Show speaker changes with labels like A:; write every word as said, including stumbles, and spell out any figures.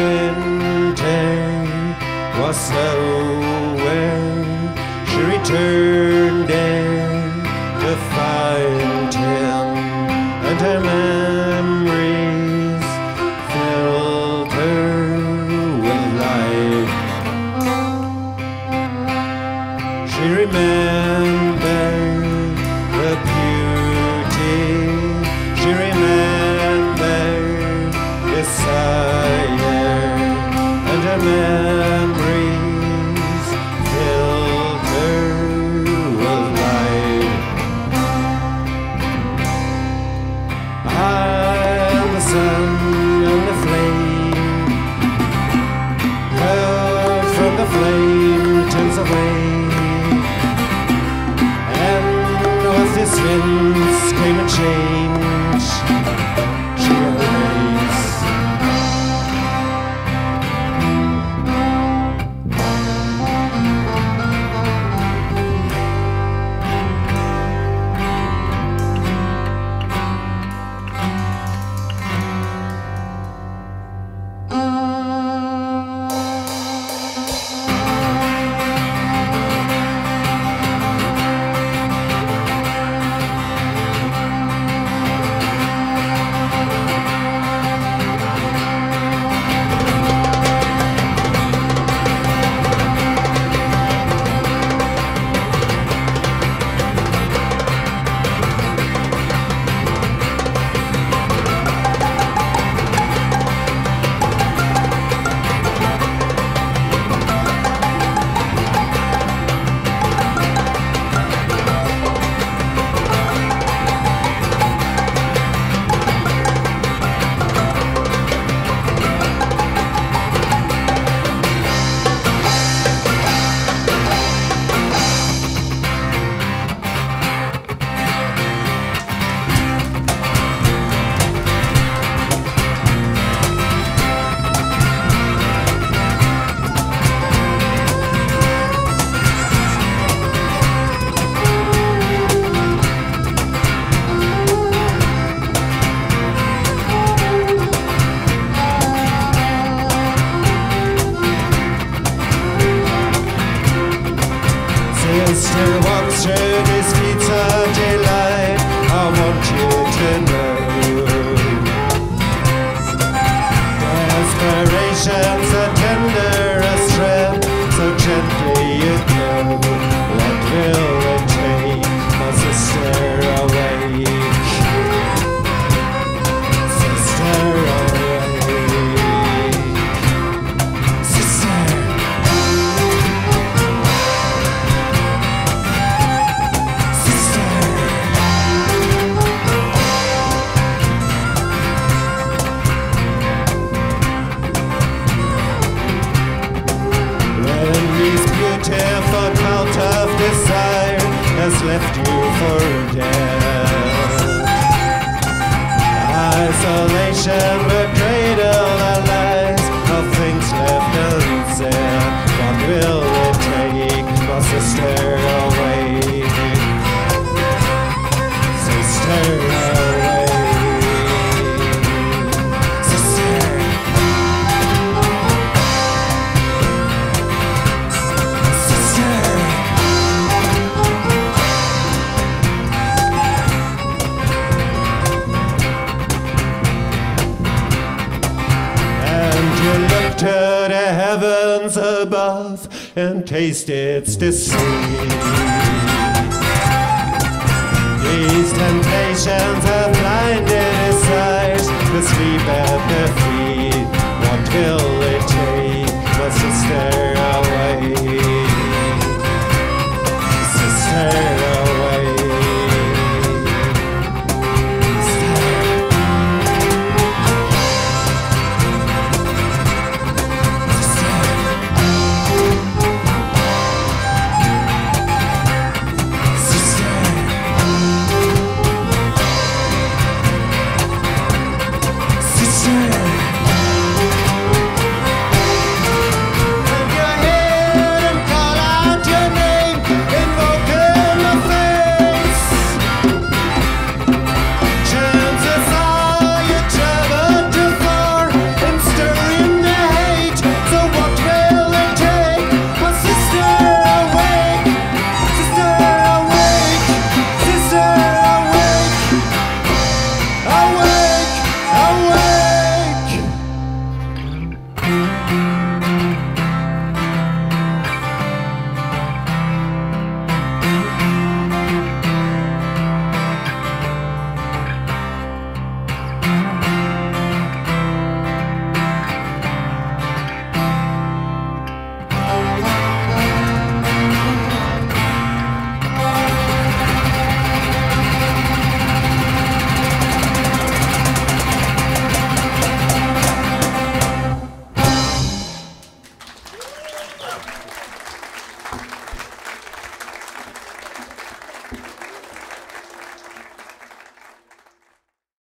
A: winter was away, she returned there to find him, and her memories filled her with life. She remembered the beauty, she remembered desire, and her memories filled her with life. I am the sun and the flame, hurled from the flame turns away, and with this winds came a change. She arose. Sister walks through these streets of daylight. I want you to know desperation's a tenderest strength, so gently you go. What will it take, my sister, awake? Sister, awake. Sister. Beautiful cult of desire has left you for dead. Isolation, betrayal, and lies of things left unsaid. What will it take, my sister, away? Sister, away. You look to the heavens above and taste its deceit. These temptations have blinded his eyes to sleep at the feet.